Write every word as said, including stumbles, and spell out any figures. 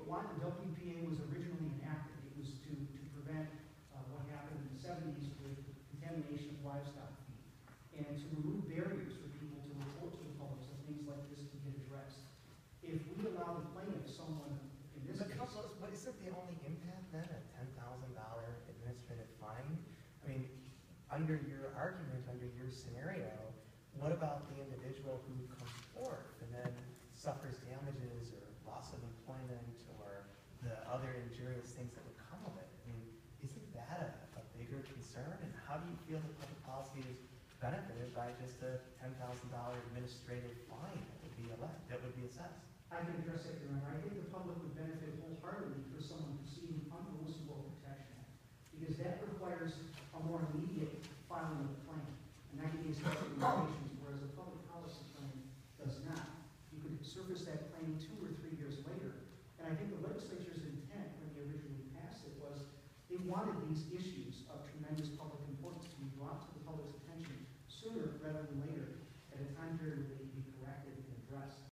why the W P A was originally enacted. It was to, to prevent uh, what happened in the seventies with contamination of livestock feed, and to remove barriers for people to report to the public so things like this can get addressed. If we allow the plaintiff, someone in this But, case, counsel, but isn't the only impact then a ten thousand dollar administrative fine? I mean, under your argument, under your scenario, what about the individual who comes forth and then suffers damages or loss of employment or the other injurious things that would come of it? I mean, isn't that a, a bigger concern? And how do you feel that public policy is benefited by just a ten thousand dollar administrative fine that would be elect, that would be assessed? I can address that, Your Honor. I think the public would benefit wholeheartedly for someone proceeding under the Whistleblower Protection Act, because that requires a more immediate filing of the claim, and ninety days after limitations, whereas a public policy claim does not. You could surface that claim two or three years later, and I think the legislature's intent when they originally passed it was they wanted these issues of tremendous public importance to be brought to the public's attention sooner rather than later, at a time period where they could be corrected and addressed.